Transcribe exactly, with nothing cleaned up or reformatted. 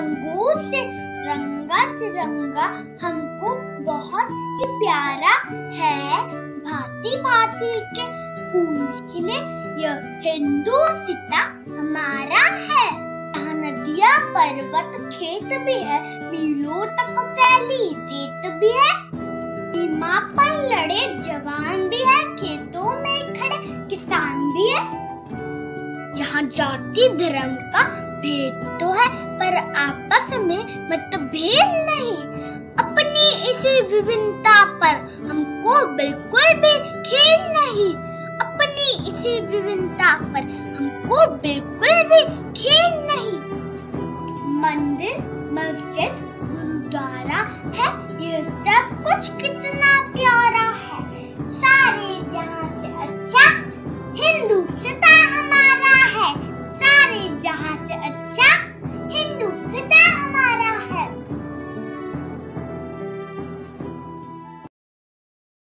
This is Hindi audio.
रंगों से रंगा तिरंगा हमको बहुत ही प्यारा है। भांति भांति के फूल खिले यह हिंदुस्तां हमारा है। यहाँ नदियाँ पर्वत खेत भी है, मीलों तक फैली रेत भी है। सीमा पर लड़े जवान भी है, खेतों में खड़े किसान भी है। यहाँ जाति धर्म का भेद तो है, पर आपस में मतभेद नहीं। अपनी इसी विभिन्नता पर हमको बिल्कुल भी खेद नहीं। अपनी इसी विभिन्नता पर हमको बिल्कुल भी खेद नहीं। मंदिर, मस्जिद, गुरुद्वारा है, ये सब कुछ कितना